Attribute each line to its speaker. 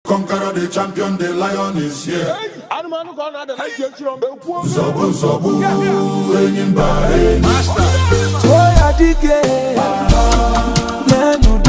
Speaker 1: Conqueror, the champion, the lion is here. Zobu, Zobu, Master.